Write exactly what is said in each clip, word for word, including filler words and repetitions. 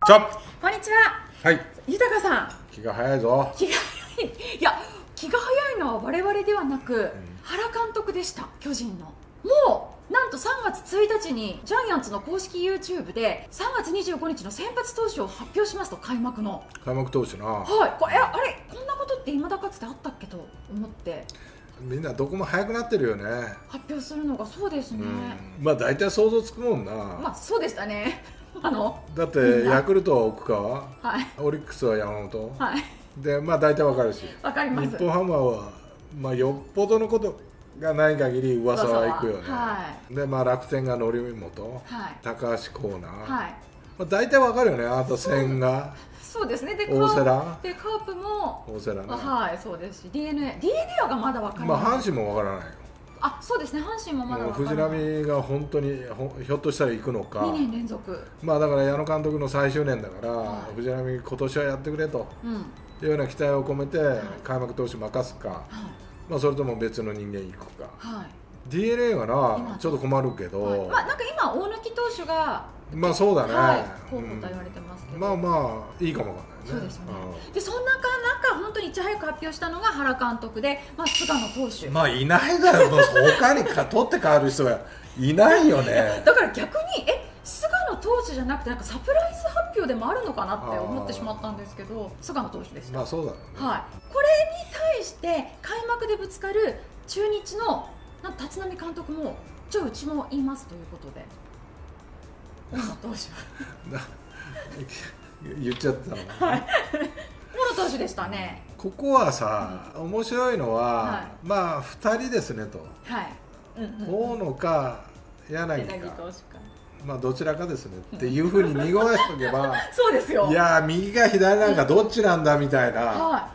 ちは。 こんにちは。 はい。 豊さん。 気が早いぞ。 気が早い。いや、気が早いのは我々ではなく、うん、原監督でした。巨人の。もうなんとさんがつついたちにジャイアンツの公式 ユーチューブ でさんがつにじゅうごにちの先発投手を発表しますと、開幕の開幕投手な。 はい。これあれこんなことって今だかつてあったっけと思って。 みんなどこも早くなってるよね。 発表するのが。そうですね。 うん、まあ大体想像つくもんな。 まあそうでしたね。あのだってヤクルトは奥川、 はい、 オリックスは山本、 はい、 でまあ大体わかるし、 わかります。 日本ハムはまあよっぽどのことがない限り噂は行くよね。はい、でまあ楽天が則本、はい、高橋光成、はい、まあ大体わかるよね。あと千賀。 そうですね。で大瀬良でカープも大瀬良ね。 はいそうですし ディーエヌエー ディーエヌエー がまだわからない。 まあ阪神もわからないよ。 あ、そうですね。阪神もまだわからない。 藤浪が本当にひょっとしたら行くのか。 にねん連続。 まあだから矢野監督の最終年だから、はい、藤浪今年はやってくれと、うん、いうような期待を込めて開幕投手任すか、はい、まあそれとも別の人間行くか。はい、ディーエヌエー がなちょっと困るけど、はい、 まあなんか今大貫投手がまあそうだね。 はい、候補と言われてますけど、 うん、まあまあいいかもわかんないね。 そうですね。うん、でそんな中本当にいち早く発表したのが原監督で、まあ菅野投手。 まあいないだろう。他にか取って変わる人はいないよね。 だから逆にえ菅野投手じゃなくてなんかサプライズ発表でもあるのかなって思ってしまったんですけど、菅野投手でした。 まあそうだろうね。 はい。これに対して開幕でぶつかる中日の立浪監督もじゃあうちも言いますということで。大野投手言っちゃったの、ね。 はい。大野投手でしたね。 ここはさ、うん、面白いのは、はい、まあふたりですねと。はい。うんうん、大野か柳か。柳投手か。まあどちらかですねっていうふうに濁らしておけば。 そうですよ。 いや右か左なんかどっちなんだみたいな。はい、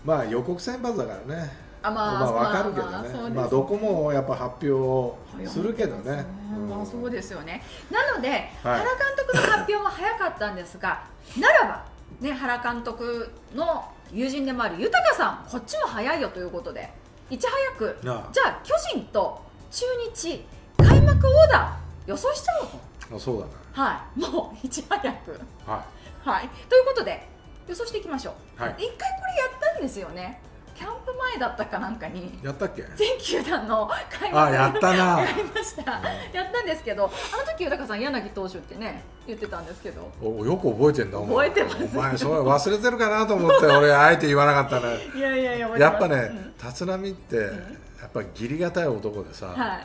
まあ予告先発だからね。あまあ、まあ分かるけどね、まあ、ねまあどこもやっぱ発表するけどね。 まあそうですよね。なので、はい、原監督の発表も早かったんですが、ならば、ね、原監督の友人でもある豊さん、こっちも早いよということで、いち早く、じゃあ巨人と中日開幕オーダー予想しちゃおうと。 あ、そうだね。 はい、もういち早く。 はい。 はい、ということで予想していきましょう。はい、いっかいこれやったんですよね。キャンプ前だったかなんかにやったっけ？ 全球団の開幕あやったなやりました、うん、やったんですけど、あの時豊さん柳投手ってね言ってたんですけど、 およく覚えてんだ。 覚えてます。 お前それ忘れてるかなと思って俺あえて言わなかったね。 いやいやいややっぱね、うん、立浪ってやっぱ義理がたい男でさ、はい、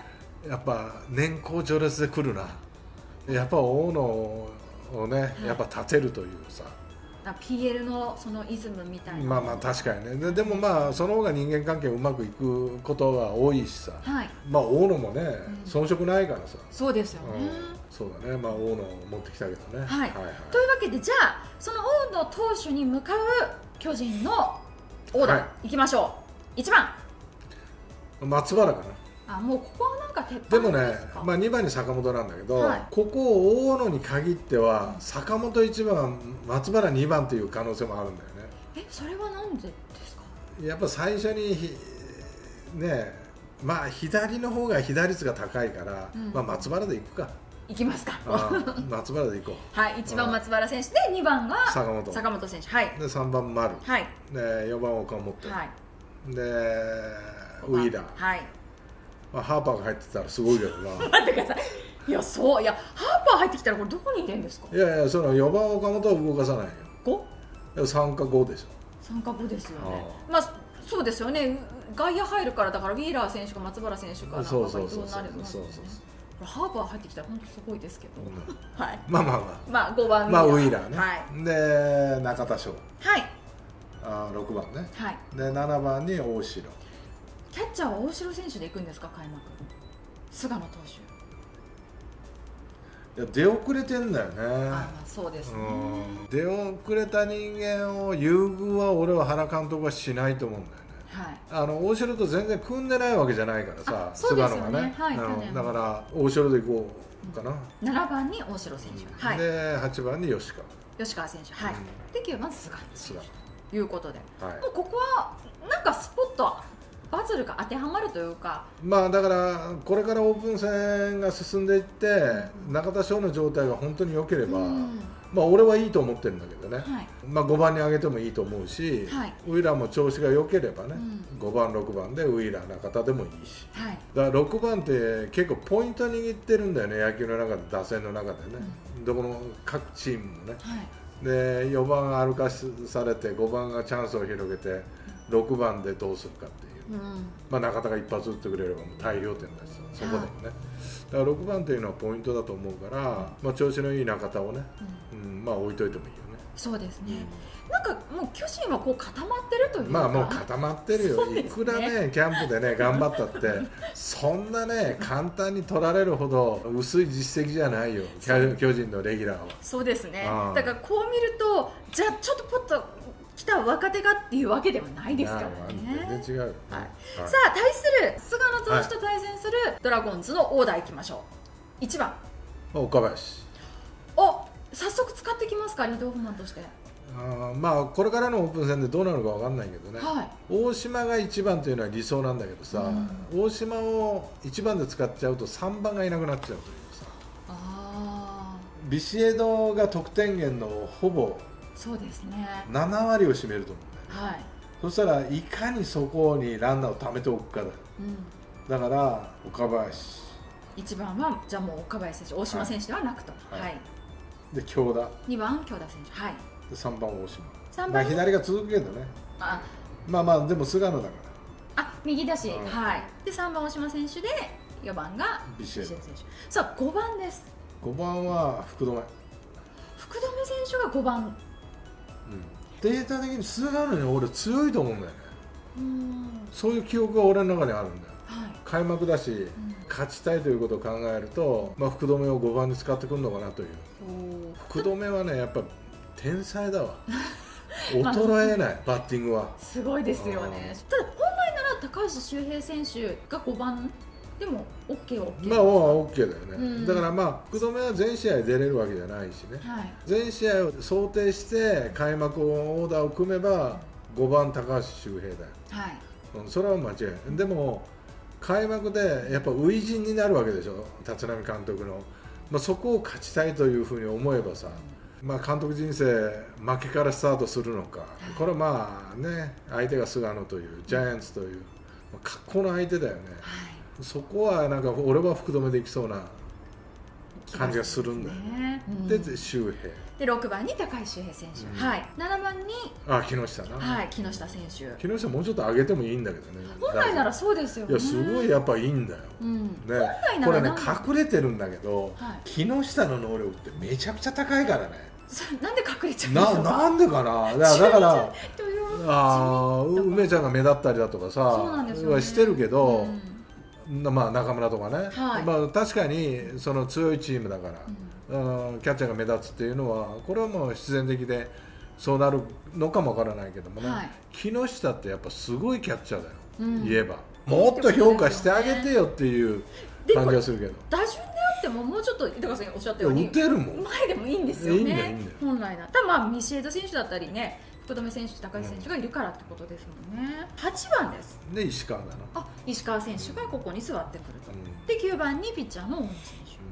やっぱ年功序列で来るな。やっぱ大野をねやっぱ立てるというさ、 ピーエル のそのイズムみたいな。 まあまあ確かにね。で、でもまあその方が人間関係うまくいくことが多いしさ、はい、まあ大野もね、うん、遜色ないからさ。 そうですよね、うん、 そうだね。まあ大野を持ってきたけどね。 はい、はいはい、というわけでじゃあその大野投手に向かう巨人のオーダー、はい、いきましょう。いちばん松原かな。 あ、もうここはなんか鉄板でもね、まあ、にばんに坂本なんだけど、はい、ここ大野に限っては、うん、坂本いちばん松原にばんという可能性もあるんだよね。 え、それはなんでですか？ やっぱ最初にね、まあ左の方が被打率が高いから、うん、まあ松原でいくか。 いきますか。 松原でいこう。 はい、いちばん松原選手でにばんが坂本坂本選手、はい、 でさんばん丸、はい、でよんばん岡本、はい、でウィーラー、はい、まあ、ハーパーが入ってたらすごいけどな。 待ってください。いや、そう、いや、ハーパー入ってきたらこれどこに入れるんですか？ いやいや、そのよんばん岡本は動かさないよ。 ご？ いや、さんかごでしょ。 さんかごですよね。まあそうですよね。外野入るからだからウィーラー選手か松原選手かなんかが移動になるんですよね。ハーパー入ってきたら本当すごいですけど。うん、はい。 まあまあまあ。 まあごばんまあウィーラーね。 はい。 で中田翔。はい。あ、ろくばんね。はい。でななばんに大城。 キャッチャーは大城選手で行くんですか、開幕？菅野投手。いや、出遅れてんだよね。あ、 まあそうですね。 出遅れた人間を優遇は俺は原監督はしないと思うんだよね。はい、あの大城と全然組んでないわけじゃないからさ、菅野がね。はい、だから大城で行こうかな。 ななばんに大城選手、うん、はい、 ではちばんに吉川吉川選手、はい、うん、できゅうばん菅野選手ということで、 はい、 もうここはなんかスポットバズルが当てはまるというか、 まあだからこれからオープン戦が進んでいって、うん、中田翔の状態が本当に良ければ、うん、 まあ俺はいいと思ってるんだけどね、 はい、 まあごばんに上げてもいいと思うし、はい、ウィーラーも調子が良ければね、うん、ごばんろくばんでウィーラー中田でもいいし、はい、だからろくばんって結構ポイント握ってるんだよね、野球の中で、打線の中でね、うん、どこの各チームもね、はい、でよばん歩かされてごばんがチャンスを広げてろくばんでどうするかっていう、うん、まあ中田が一発打ってくれればもう大量点だし、そこでもね、だからろくばんというのはポイントだと思うから、まあ、調子のいい中田をね、うんうん、まあ置いといてもいいよね。 そうですね、うん、なんかもう巨人はこう固まってるというか、 まあもう固まってるよ、ね、いくらねキャンプでね頑張ったってそんなね簡単に取られるほど薄い実績じゃないよ、巨人のレギュラーは。 そうですね、だからこう見るとじゃあちょっとポッと来た若手がっていうわけではないですからね。 全然違う、はいはい、 さあ対する菅野投手と対戦するドラゴンズのオーダーいきましょう。いちばん岡林。 お、早速使ってきますか、リードオフマンとして。 あまあこれからのオープン戦でどうなるか分かんないけどね、はい、大島がいちばんというのは理想なんだけどさ、うん、大島をいちばんで使っちゃうとさんばんがいなくなっちゃうというさ、あビシエドが得点源のほぼそうですねななわりを占めると思うんだよね、はい、そしたらいかにそこにランナーを貯めておくかだよ、うん、だから岡林いちばんはじゃあもう岡林選手、大島選手ではなくと、はいはい、 で京田にばん京田選手、はい、 でさんばん大島、 さんばんまあ左が続くけどね、あまあまあでも菅野だから、あ右だし、はい、でさんばん大島選手でよばんがビシエド選手。さあごばんです。 ごばんは福留福留選手がごばん、 うん、データ的に菅野に俺強いと思うんだよね。うん、そういう記憶が俺の中にあるんだよ、はい、開幕だし、うん、勝ちたいということを考えると、まあ、福留をごばんに使ってくるのかなという。福留はねやっぱ天才だわ衰えない、バッティングはすごいですよね。ただ本来なら高橋周平選手がごばんでも オーケー は オーケーまあ オーケー だよね、うん、だからまあ福留は全試合出れるわけじゃないしね、はい、全試合を想定して開幕オーダーを組めばごばん高橋周平だよ、はい、うん、それは間違いない。でも開幕でやっぱ初陣になるわけでしょ、立浪監督の、まあ、そこを勝ちたいというふうに思えばさ、まあ、監督人生負けからスタートするのか、これはまあね相手が菅野というジャイアンツという格好の相手だよね、はい、そこはなんか俺は福留でいきそうな感じがするんだよね。で、うん、周平でろくばんに高橋周平選手、うん、はい、ななばんにあ木下な、 はい、木下選手。 木下もうちょっと上げてもいいんだけどね、 本来ならそうですよね。 いやすごいやっぱいいんだよ、うん、ね、これね隠れてるんだけど、はい、木下の能力ってめちゃくちゃ高いからね。 なんで隠れちゃうんですか。 ななんでかな。だからだからあ梅ちゃんが目立ったりだとかさ、ね、してるけど、うん、まあ中村とかね、はい、まあ確かにその強いチームだから、うん、キャッチャーが目立つっていうのはこれはもう必然的でそうなるのかもわからないけどもね、はい、木下ってやっぱすごいキャッチャーだよ、うん、言えばもっと評価してあげてよっていう感じがするけど、 打順であってももうちょっと豊さんおっしゃったように打てるもん、 前でもいいんですよね、本来な。ただまあビシエド選手だったりね、福留選手、高橋選手がいるからってことですもんね。はちばんです。 で石川だな。 あ、石川選手がここに座ってくると、うん、できゅうばんにピッチャーの大野選手、うん、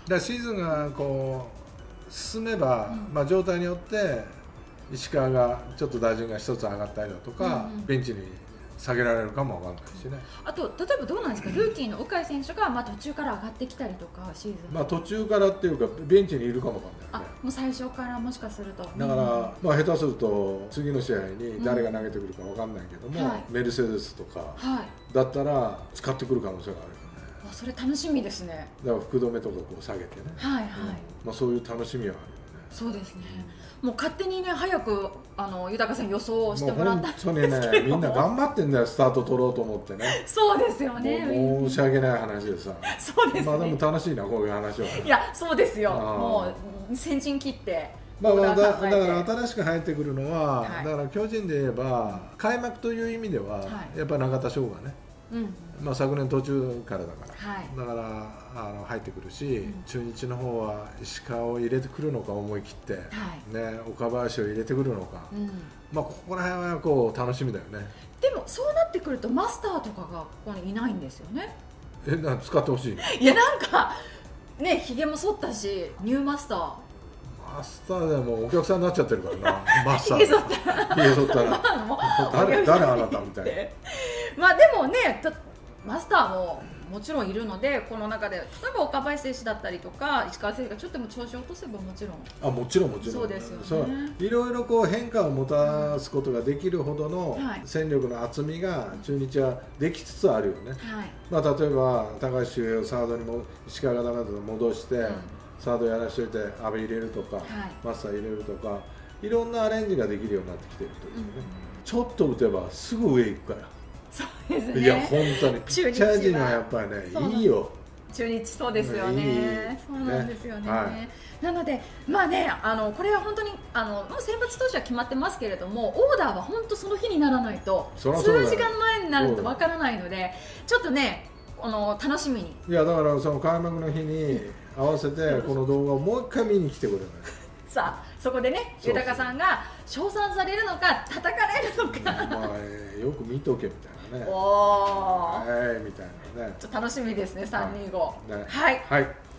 だからシーズンがこう進めば、うん、まあ状態によって石川がちょっと打順が一つ上がったりだとか、うんうん、ベンチに下げられるかもわかんないしね。 あと例えばどうなんですか、ルーキーの鵜飼選手がまあ途中から上がってきたりとか、シーズンまあ途中からっていうかベンチにいるかもわかんない、ね、 あ、もう最初からもしかすると。だから、うん、まあ下手すると次の試合に誰が投げてくるかわかんないけども、うんはい、メルセデスとか、はい、だったら使ってくる可能性があるよね。 あ、それ楽しみですね。 だから福留とかこう下げてね、はいはい、うん、まあそういう楽しみはあるよね。 そうですね、もう勝手にね早くあの豊さん予想してもらったんですけども、 本当にねみんな頑張ってんだよ、スタート取ろうと思ってね。 そうですよね、 申し訳ない話でさ。 そうですね、 まあでも楽しいなこういう話は。 いやそうですよ、もう先陣切ってまあ、だ, だから新しく入ってくるのは、はい、だから巨人で言えば開幕という意味では、はい、やっぱり中田翔がね、うん、まあ昨年途中からだから、はい、だからあの入ってくるし、うん、中日の方は石川を入れてくるのか思い切って、はい、ね、岡林を入れてくるのか、うん、まあここら辺はこう楽しみだよね。 でもそうなってくるとマスターとかがここにいないんですよね。 え、な使ってほしい。 いやなんかね、ひげも剃ったしニューマスターマスターでもお客さんになっちゃってるからなマスターひげ剃ったらひげ剃ったら誰誰あなたみたいな。 まあでもねマスターももちろんいるので、この中で例えば岡林選手だったりとか石川選手がちょっとでも調子を落とせばもちろんあもちろんもちろんそうですよね。 そういろいろこう変化をもたらすことができるほどの戦力の厚みが中日はできつつあるよね、はい、まあ、例えば高橋周平をサードにも石川がダメだと戻して、うん、サードやらしといて阿部入れるとか、はい、マスター入れるとかいろんなアレンジができるようになってきてるというね、うん、ちょっと打てばすぐ上行くから。 そうですね。 いや本当にピッチャー陣はやっぱりねいいよ。 中日そうですよね。いいそうなんですよね。ね、はい、なのでまあねあのこれは本当にあのもう選抜投手は決まってますけれども、オーダーは本当その日にならないと数時間前になるとわからないので、ちょっとねあの楽しみに。 いやだからその開幕の日に合わせてこの動画をもう一回見に来てくれない。 さあそこでね豊さんが称賛されるのか叩かれるのか、 まあ、えー、よく見とけみたいなね。 おー、 はいみたいなね。 ちょっと楽しみですねさんにご。 ね、 はい、 はい